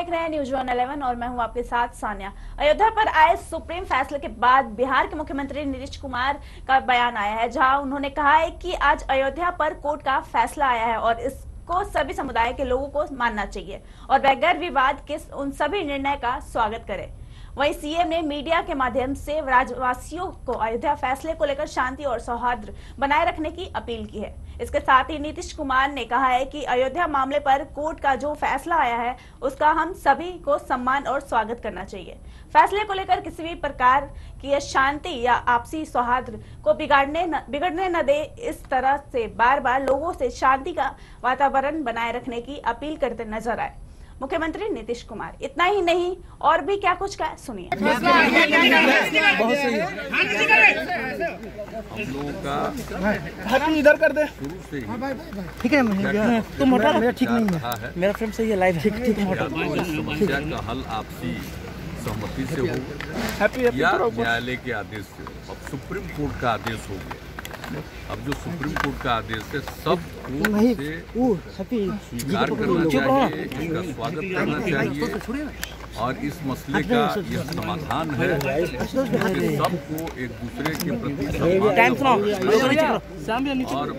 देख रहे हैं न्यूज़ 111 और मैं हूं आपके साथ सान्या। अयोध्या पर आए सुप्रीम फैसले के बाद बिहार के मुख्यमंत्री नीतीश कुमार का बयान आया है, जहां उन्होंने कहा है कि आज अयोध्या पर कोर्ट का फैसला आया है और इसको सभी समुदाय के लोगों को मानना चाहिए और बगैर विवाद के उन सभी निर्णय का स्वागत करें। वहीं सीएम ने मीडिया के माध्यम से राज्यवासियों को अयोध्या फैसले को लेकर शांति और सौहार्द बनाए रखने की अपील की है। इसके साथ ही नीतीश कुमार ने कहा है कि अयोध्या मामले पर कोर्ट का जो फैसला आया है उसका हम सभी को सम्मान और स्वागत करना चाहिए। फैसले को लेकर किसी भी प्रकार की शांति या आपसी सौहार्द को बिगड़ने न दे, इस तरह से बार बार लोगों से शांति का वातावरण बनाए रखने की अपील करते नजर आए मुख्यमंत्री नीतीश कुमार। इतना ही नहीं और भी क्या कुछ कहा, सुनिए। बहुत सही है। हम लोगों का हाथ इधर कर दे। शुरू से ठीक है, तुम हटा, मेरा ठीक नहीं है, मेरा फ्रेम सही है, लाइव ठीक समस्या का हल आपसी सहमति से हो या न्यायालय के आदेश से। अब सुप्रीम कोर्ट का आदेश हो गया। अब जो सुप्रीम कोर्ट का आदेश है सबको स्वीकार करना चाहिए, इसका स्वागत करना चाहिए और इस मसले का यह समाधान है कि सबको एक दूसरे के प्रति और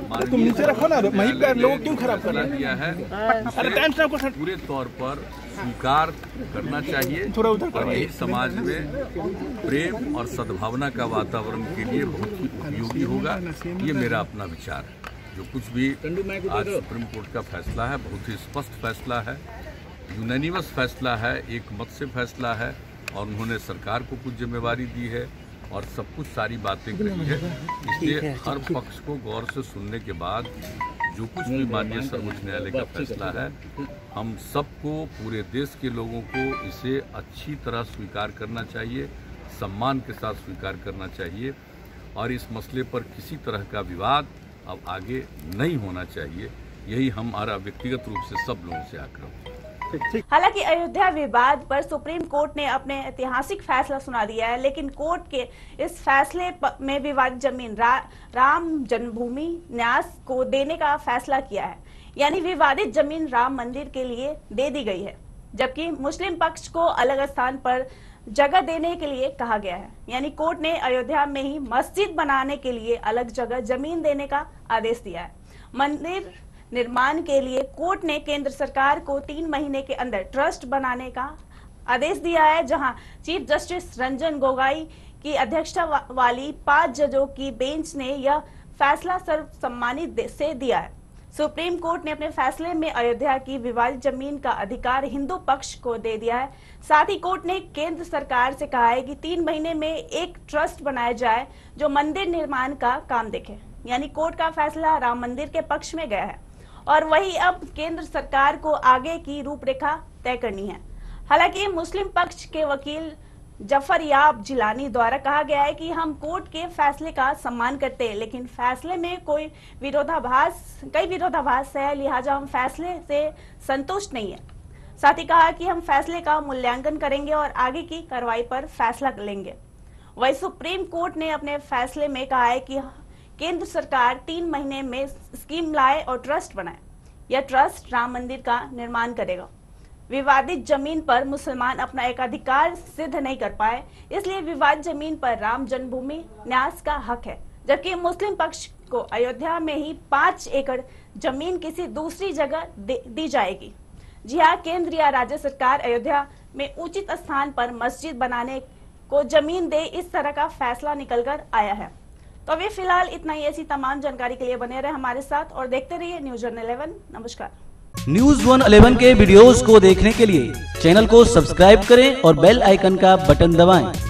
लोग क्यों खराब कर दिया है पूरे तौर पर स्वीकार करना चाहिए और यही समाज में प्रेम और सद्भावना का वातावरण के लिए बहुत ही उपयोगी होगा। ये मेरा अपना विचार है। जो कुछ भी आज सुप्रीम कोर्ट का फैसला है बहुत ही स्पष्ट फैसला है, यूनानिमस फैसला है, एक मत से फैसला है और उन्होंने सरकार को कुछ जिम्मेवारी दी है और सब कुछ सारी बातें कही है। इसलिए हर पक्ष को गौर से सुनने के बाद जो कुछ भी माननीय सर्वोच्च न्यायालय का फैसला है, हम सबको, पूरे देश के लोगों को इसे अच्छी तरह स्वीकार करना चाहिए, सम्मान के साथ स्वीकार करना चाहिए और इस मसले पर किसी तरह का विवाद अब आगे नहीं होना चाहिए। यही हमारा व्यक्तिगत रूप से सब लोगों से आग्रह है। हालांकि अयोध्या विवाद पर सुप्रीम कोर्ट ने अपने ऐतिहासिक फैसला सुना दिया है, लेकिन कोर्ट के इस फैसले में विवादित जमीन राम जन्मभूमि न्यास को देने का फैसला किया है। यानी विवादित जमीन राम मंदिर के लिए दे दी गई है, जबकि मुस्लिम पक्ष को अलग स्थान पर जगह देने के लिए कहा गया है। यानी कोर्ट ने अयोध्या में ही मस्जिद बनाने के लिए अलग जगह जमीन देने का आदेश दिया है। मंदिर निर्माण के लिए कोर्ट ने केंद्र सरकार को 3 महीने के अंदर ट्रस्ट बनाने का आदेश दिया है, जहां चीफ जस्टिस रंजन गोगोई की अध्यक्षता वाली 5 जजों की बेंच ने यह फैसला सर्वसम्मति से दिया है। सुप्रीम कोर्ट ने अपने फैसले में अयोध्या की विवादित जमीन का अधिकार हिंदू पक्ष को दे दिया है। साथ ही कोर्ट ने केंद्र सरकार से कहा है कि 3 महीने में एक ट्रस्ट बनाया जाए जो मंदिर निर्माण का काम देखे। यानी कोर्ट का फैसला राम मंदिर के पक्ष में गया है और वही अब केंद्र सरकार को आगे की रूपरेखा तय करनी है। हालांकि मुस्लिम पक्ष के वकील जफर याब जिलानी द्वारा कहा गया है कि हम कोर्ट के फैसले का सम्मान करते हैं, लेकिन फैसले में कई विरोधाभास है, लिहाजा हम फैसले से संतुष्ट नहीं है। साथ ही कहा कि हम फैसले का मूल्यांकन करेंगे और आगे की कार्रवाई पर फैसला लेंगे। वही सुप्रीम कोर्ट ने अपने फैसले में कहा है कि केंद्र सरकार 3 महीने में स्कीम लाए और ट्रस्ट बनाए। यह ट्रस्ट राम मंदिर का निर्माण करेगा। विवादित जमीन पर मुसलमान अपना एकाधिकार सिद्ध नहीं कर पाए, इसलिए विवादित जमीन पर राम जन्मभूमि न्यास का हक है, जबकि मुस्लिम पक्ष को अयोध्या में ही 5 एकड़ जमीन किसी दूसरी जगह दी जाएगी। जी हाँ, केंद्र या राज्य सरकार अयोध्या में उचित स्थान पर मस्जिद बनाने को जमीन दे, इस तरह का फैसला निकलकर आया है। तो अभी फिलहाल इतना ही। ऐसी तमाम जानकारी के लिए बने रहे हमारे साथ और देखते रहिए न्यूज़ 111। नमस्कार। न्यूज़ 111 के वीडियोस को देखने के लिए चैनल को सब्सक्राइब करें और बेल आइकन का बटन दबाएं।